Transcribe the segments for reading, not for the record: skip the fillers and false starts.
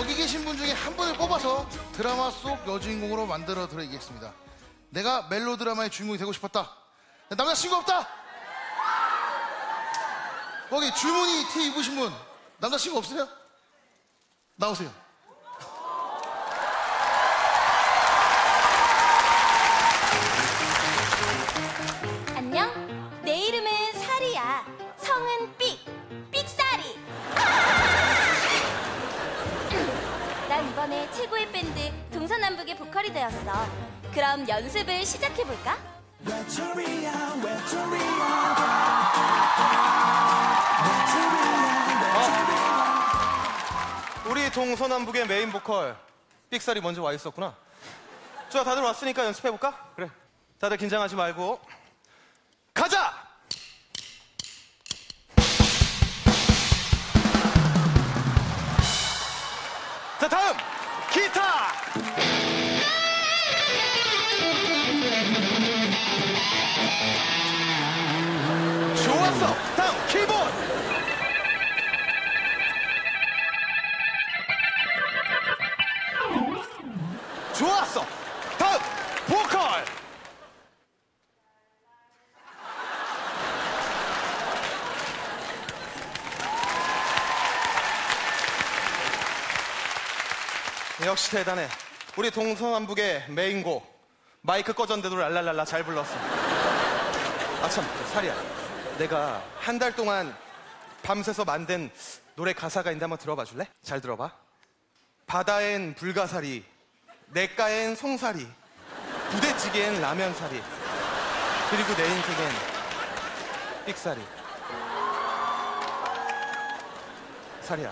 여기 계신 분 중에 한 분을 뽑아서 드라마 속 여주인공으로 만들어 드리겠습니다. 내가 멜로 드라마의 주인공이 되고 싶었다. 남자친구 없다. 거기 줄무늬 티 입으신 분 남자친구 없으세요? 나오세요. 안녕. 내 이름은 사리야. 성은 삑사리. 난 이번에 최고의 밴드 동서남북의 보컬이 되었어. 그럼 연습을 시작해볼까? 우리 동서남북의 메인 보컬 삑사리 먼저 와 있었구나. 좋아, 다들 왔으니까 연습해볼까? 그래. 다들 긴장하지 말고 가자! 자, 다음 기타! 좋았어! 다음 키보드! 좋았어! 다음 보컬! 역시 대단해. 우리 동서남북의 메인곡 마이크 꺼졌는데도 랄랄랄라 잘 불렀어. 아참, 사리야, 내가 한 달 동안 밤새서 만든 노래 가사가 있는데 한번 들어봐 줄래? 잘 들어봐. 바다엔 불가사리, 냇가엔 송사리, 부대찌개엔 라면사리, 그리고 내 인생엔 삑사리. 사리야,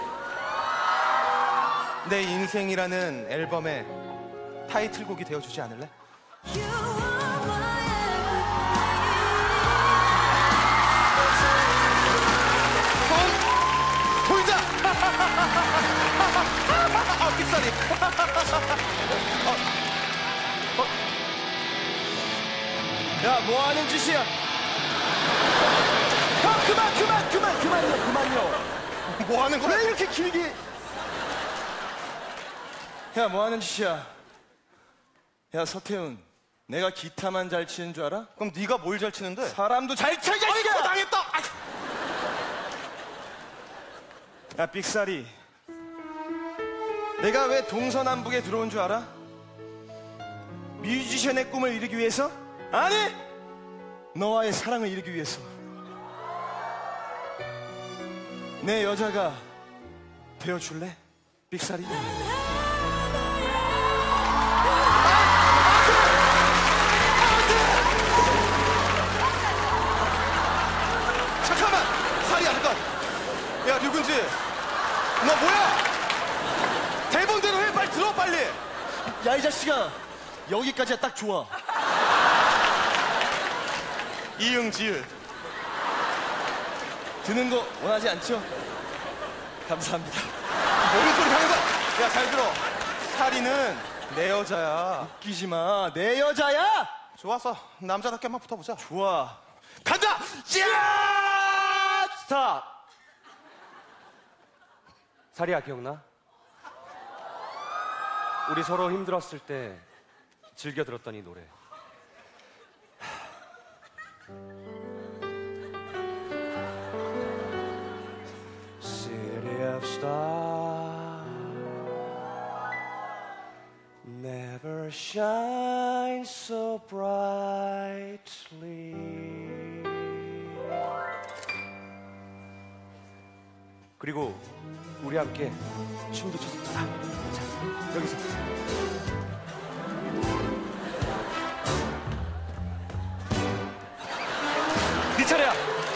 내 인생이라는 앨범의 타이틀곡이 되어주지 않을래? 손 돌자! 아, 삑사리. 야, 뭐 하는 짓이야? 형, 그만요. 뭐 하는 거야? 왜 이렇게 길게? 야, 뭐 하는 짓이야? 야, 서태훈, 내가 기타만 잘 치는 줄 알아? 그럼 네가 뭘 잘 치는데? 사람도 잘 쳐, 이 아이고, 자식아! 당했다! 아이. 야, 삑사리, 내가 왜 동서남북에 들어온 줄 알아? 뮤지션의 꿈을 이루기 위해서? 아니! 너와의 사랑을 이루기 위해서. 내 여자가 되어줄래? 삑사리? 잠깐만! 사리야, 잠깐! 야, 류근지! 너 뭐야? 대본대로 해! 빨리 들어, 빨리! 야, 이 자식아, 여기까지야 딱 좋아. 이응지읒. 드는 거 원하지 않죠? 감사합니다. 뭔 소리 하는 거야? 야, 잘 들어. 사리는 내 여자야. 웃기지 마, 내 여자야! 좋았어. 남자답게 한번 붙어보자. 좋아. 간다! 야! 스탑! 사리야, 기억나? 우리 서로 힘들었을 때 즐겨 들었던 이 노래. City of stars never shine so brightly. 그리고 우리 함께 춤도 췄었잖아. 자, 여기서. 네 차례야.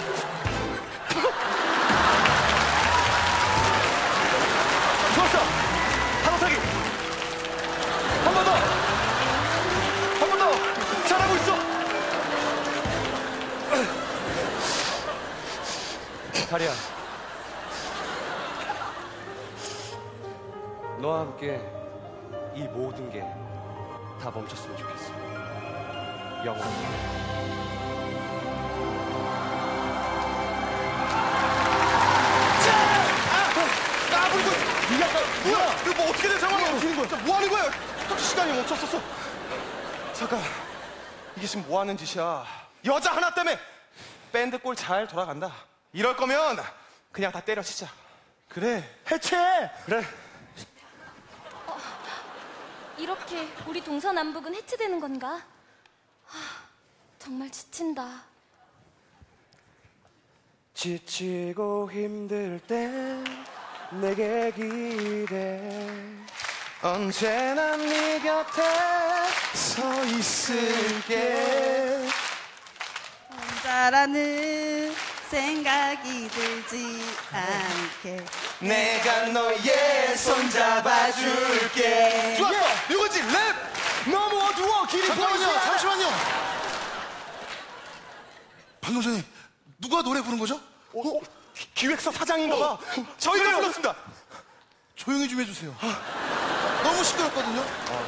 좋았어. 한호타기. 한 번 더. 한 번 더. 잘하고 있어. 다리야, 너와 함께 이 모든 게 다 멈췄으면 좋겠어. 영원히. 까불고 있어. 네가 뭐야? 뭐 하는 거야? 딱 시간이 멈췄었어. 잠깐, 이게 지금 뭐 하는 짓이야? 여자 하나 때문에 밴드 꼴 잘 돌아간다. 이럴 거면 그냥 다 때려치자. 그래, 해체해. 그래. 이렇게 우리 동서남북은 해체되는 건가? 하, 정말 지친다. 지치고 힘들 때 내게 기대. 언제나 네 곁에 서 있을게. 혼자라는 생각이 들지 않게 내가 너의 손 잡아줄게. 좋았어. 이거지 랩. 너무 어두워, 길이 잠깐만요, 보이지 않아. 잠시만요. 방금 전에 누가 노래 부른 거죠? 기획사 사장인가 봐. 저희가 불렀습니다. 조용히 좀 해주세요. 너무 시끄럽거든요.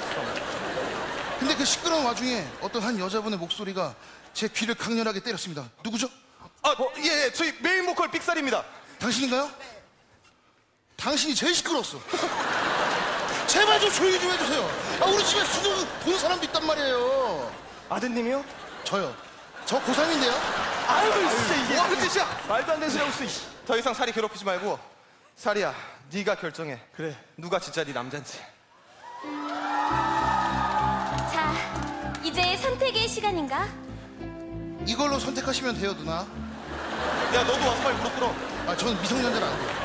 근데 그 시끄러운 와중에 어떤 한 여자분의 목소리가 제 귀를 강렬하게 때렸습니다. 누구죠? 예, 저희 메인 보컬 삑살입니다. 당신인가요? 당신이 제일 시끄러웠어. 제발 좀 조용히 좀 해주세요. 우리 집에 수능 본 사람도 있단 말이에요. 아드님이요? 저요. 저 고3인데요. 아유, 진짜 이게 뭐 하는 짓이야? 말도 안 되는 소리 하고 있어. 이씨. 더 이상 사리 괴롭히지 말고 사리야, 네가 결정해. 그래. 누가 진짜 네 남잔지. 자, 이제 선택의 시간인가? 이걸로 선택하시면 돼요, 누나. 야, 너도 와서 빨리 무릎 꿇어. 저는 미성년자는 안 돼요.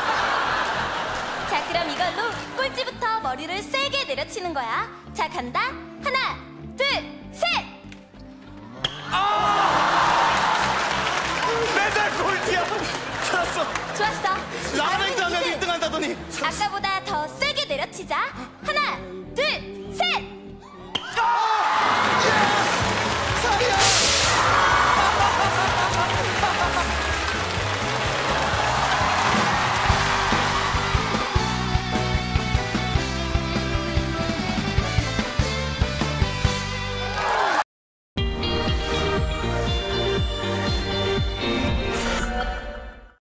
자, 그럼 이걸로 꼴찌부터 머리를 세게 내려치는 거야. 자, 간다. 하나, 둘, 셋! 매달 꼴찌야. 좋았어. 좋았어. 라멘 그럼 자면 이제 1등 한다더니. 아까보다 더 세게 내려치자.